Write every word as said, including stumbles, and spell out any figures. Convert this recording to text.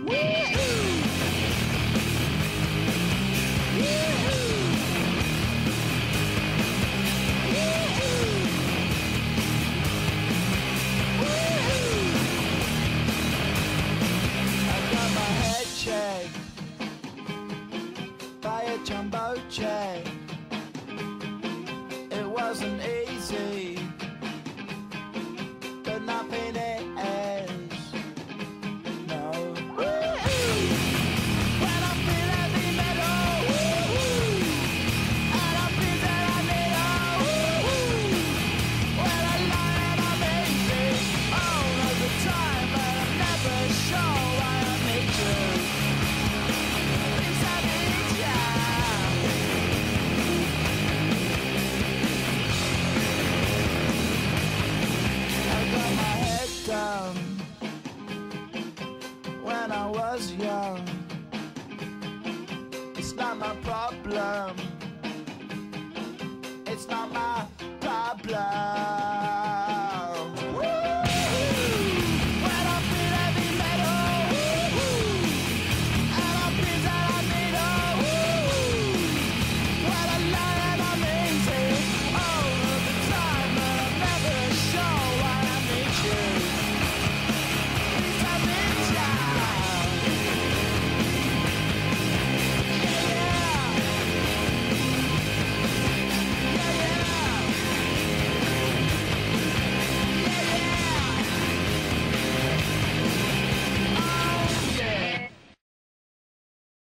By a jumbo jet. It wasn't easy, but nothing is. No. When I feel heavy metal, and I feel that I need a when I lie and I'm easy all of the time, but I'm never sure why I need you. When I was young, it's not my problem.